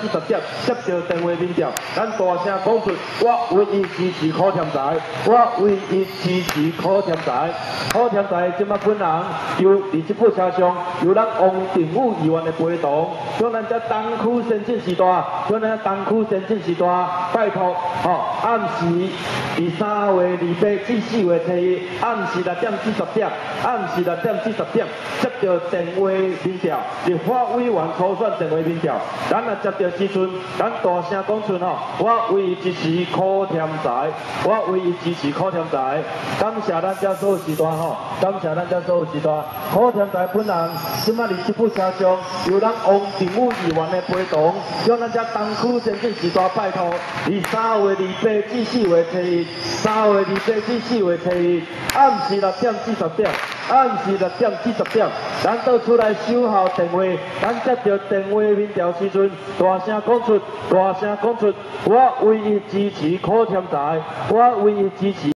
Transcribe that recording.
40点接到电话民调，咱大声讲出，我唯一支持苦添财，我唯一支持苦添财。苦添财即摆本人由27部车厢由咱王定武议员的陪同，向咱这东区先进时代，向咱东区先进时代拜托，暗时23月28至4月7日，暗时6点至10点，暗时6点至10点接到电话民调，立法委员初选电话民调，咱若接到时阵，咱大声讲出我唯一支持苦添财，我唯一支持苦添财。感谢咱这所有时代感谢咱这所有时代。苦添财本人即摆27部车厢由咱王定武议员的陪同，向咱这东区先进时代拜托，23月28至4月7日，3月28至4月7日，暗时6点至10点。暗时6点至10点，咱倒出来守候电话，咱接到电话民调时阵，大声讲出，我唯一支持苦添财，我唯一支持。